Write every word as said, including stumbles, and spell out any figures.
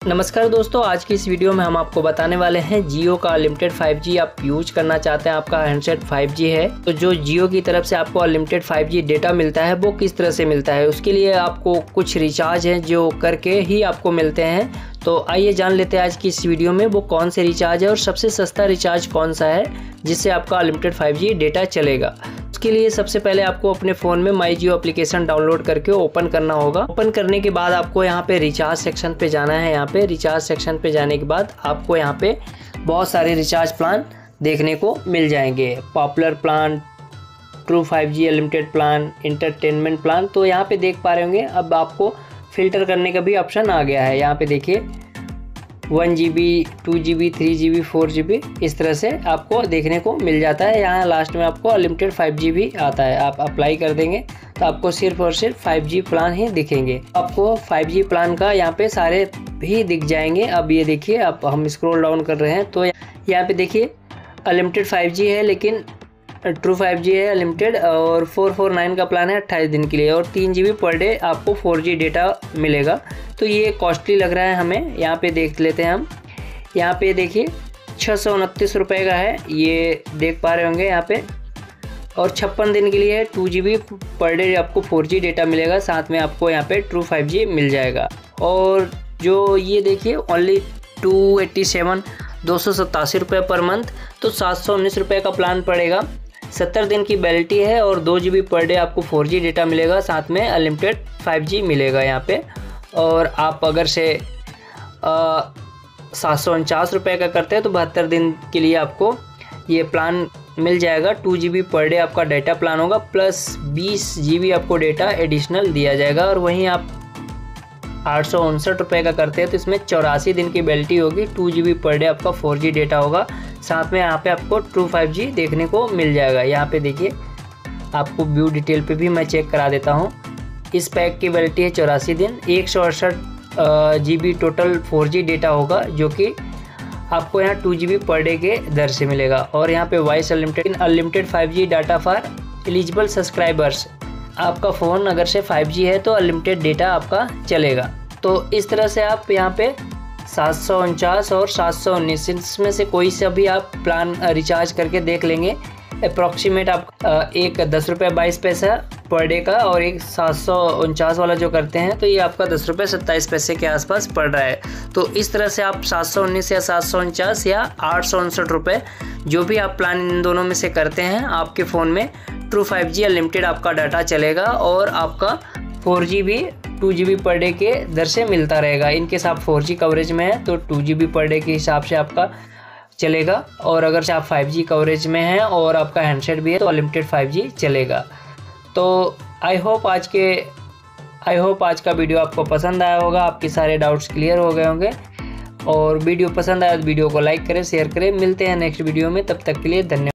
नमस्कार दोस्तों, आज की इस वीडियो में हम आपको बताने वाले हैं जियो का अनलिमिटेड फाइव जी आप यूज करना चाहते हैं, आपका हैंडसेट फाइव जी है तो जो जियो की तरफ से आपको अनलिमिटेड फाइव जी डेटा मिलता है वो किस तरह से मिलता है। उसके लिए आपको कुछ रिचार्ज हैं जो करके ही आपको मिलते हैं। तो आइए जान लेते हैं आज की इस वीडियो में वो कौन से रिचार्ज है और सबसे सस्ता रिचार्ज कौन सा है जिससे आपका अनलिमिटेड फाइव जी डेटा चलेगा। उसके लिए सबसे पहले आपको अपने फ़ोन में माई जियो एप्लीकेशन डाउनलोड करके ओपन करना होगा। ओपन करने के बाद आपको यहाँ पे रिचार्ज सेक्शन पे जाना है। यहाँ पे रिचार्ज सेक्शन पे जाने के बाद आपको यहाँ पे बहुत सारे रिचार्ज प्लान देखने को मिल जाएंगे। Popular plan, true five G unlimited plan, entertainment plan. तो यहाँ पे देख पा रहे होंगे अब आपको फ़िल्टर करने का भी ऑप्शन आ गया है। यहाँ पे देखिए one G B, two G B, three G B, four G B इस तरह से आपको देखने को मिल जाता है। यहाँ लास्ट में आपको अनलिमिटेड फाइव जी भी आता है। आप अप्लाई कर देंगे तो आपको सिर्फ और सिर्फ फाइव जी प्लान ही दिखेंगे। आपको फाइव जी प्लान का यहाँ पे सारे भी दिख जाएंगे। अब ये देखिए, अब हम स्क्रॉल डाउन कर रहे हैं तो यहाँ पे देखिए अनलिमिटेड फाइव जी है लेकिन ट्रू फाइव जी है अनलिमिटेड और फोर फोर नाइन का प्लान है अट्ठाईस दिन के लिए और तीन जी बी पर डे आपको फोर जी डेटा मिलेगा। तो ये कॉस्टली लग रहा है हमें। यहाँ पे देख लेते हैं हम। यहाँ पे देखिए छः सौ उनतीस रुपये का है, ये देख पा रहे होंगे यहाँ पे। और छप्पन दिन के लिए है, two G B per day आपको फोर जी डेटा मिलेगा, साथ में आपको यहाँ पे ट्रू फाइव जी मिल जाएगा। और जो ये देखिए ओनली टू एट्टी सेवन दो सौ सतासी रुपये पर मंथ, तो सात सौ उन्नीस रुपये का प्लान पड़ेगा। सत्तर दिन की वैलिडिटी है और दो जी बी पर डे आपको फोर जी डेटा मिलेगा, साथ में अनलिमिटेड फाइव जी मिलेगा यहाँ पे। और आप अगर से सात सौ उनचास रुपये का करते हैं तो बहत्तर दिन के लिए आपको ये प्लान मिल जाएगा। Two G B per day आपका डेटा प्लान होगा, प्लस बीस जी बी आपको डेटा एडिशनल दिया जाएगा। और वहीं आप आठ सौ उनसठ रुपये का करते हैं तो इसमें चौरासी दिन की वैलिडिटी होगी, two G B per day आपका फोर जी डेटा होगा, साथ में यहाँ पे आपको ट्रू फाइव जी देखने को मिल जाएगा। यहाँ पे देखिए आपको व्यू डिटेल पे भी मैं चेक करा देता हूँ। इस पैक की वैलिडिटी है चौरासी दिन, एक सौ अड़सठ G B total four G data होगा जो कि आपको यहाँ two G B per day के दर से मिलेगा। और यहाँ पे voice unlimited unlimited five G data for eligible subscribers. आपका फ़ोन अगर से फाइव जी है तो अनलिमिटेड डेटा आपका चलेगा। तो इस तरह से आप यहाँ पे सात सौ उनचास और सात सौ उन्नीस इसमें से कोई सा भी आप प्लान रिचार्ज करके देख लेंगे। अप्रॉक्सीमेट आप एक दस रुपये बाईस पैसा पर डे का और एक सात सौ उनचास वाला जो करते हैं तो ये आपका दस रुपये सत्ताईस पैसे के आसपास पड़ रहा है। तो इस तरह से आप सात सौ उन्नीस या सात सौ उनचास या आठ सौ उनसठ रुपये जो भी आप प्लान इन दोनों में से करते हैं, आपके फ़ोन में ट्रू फाइव जी अनलिमिटेड आपका डाटा चलेगा और आपका फोर जी भी two G B per day के दर से मिलता रहेगा। इनकेस आप फोर जी कवरेज में है तो two G B per day के हिसाब से आपका चलेगा, और अगर से आप फाइव जी कवरेज में हैं और आपका हैंडसेट भी है तो अनलिमिटेड फाइव जी चलेगा। तो आई होप आज के आई होप आज का वीडियो आपको पसंद आया होगा, आपके सारे डाउट्स क्लियर हो गए होंगे। और वीडियो पसंद आया तो वीडियो को लाइक करें, शेयर करें। मिलते हैं नेक्स्ट वीडियो में, तब तक के लिए धन्यवाद।